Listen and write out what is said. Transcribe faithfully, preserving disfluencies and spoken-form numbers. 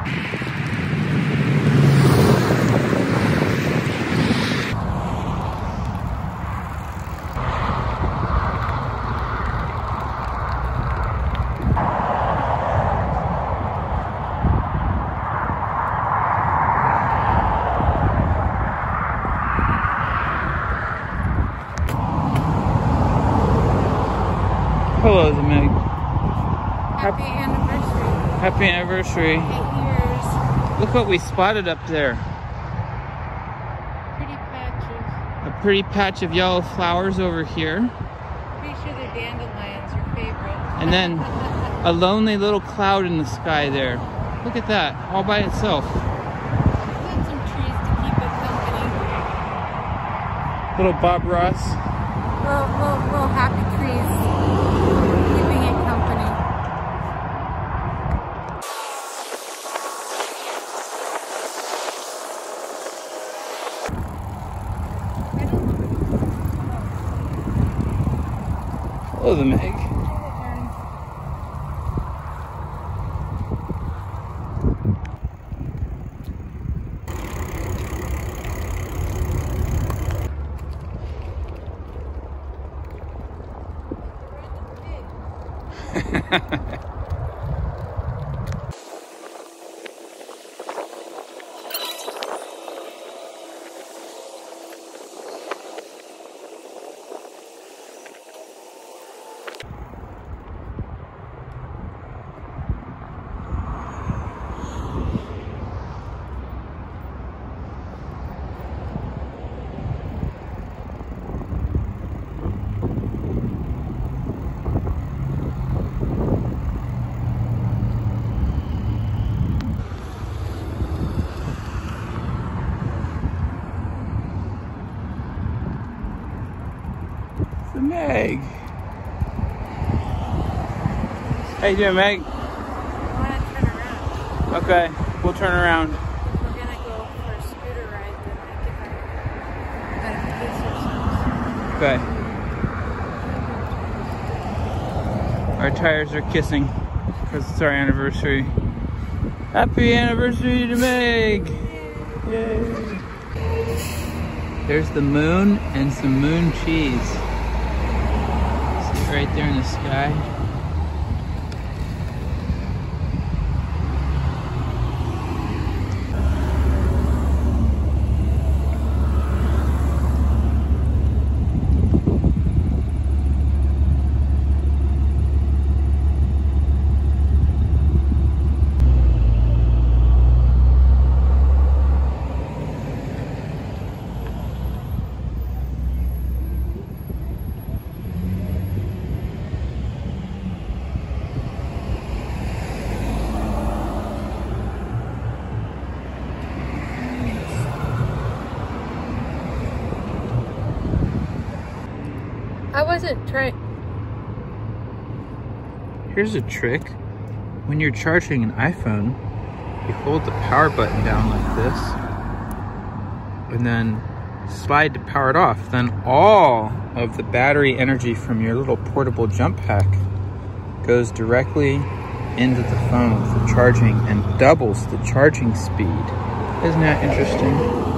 Hello, the Meg. Happy anniversary. Happy anniversary. Eight years. Look what we spotted up there. Pretty patches. A pretty patch of yellow flowers over here. Pretty sure they're dandelions, your favorite. And then a lonely little cloud in the sky there. Look at that, all by itself. Got some trees to keep it company. Little Bob Ross. Little, little, little happy trees. Keeping it company. Hello, the Meg. The Meg. How you doing, Meg? I want to turn around. Okay, we'll turn around. We're going to go for a scooter ride, then I get my Okay. Our tires are kissing because it's our anniversary. Happy anniversary to Meg! Yay! There's the moon and some moon cheese. See it right there in the sky. I wasn't trying. Here's a trick. When you're charging an iPhone, you hold the power button down like this and then slide to power it off. Then all of the battery energy from your little portable jump pack goes directly into the phone for charging and doubles the charging speed. Isn't that interesting?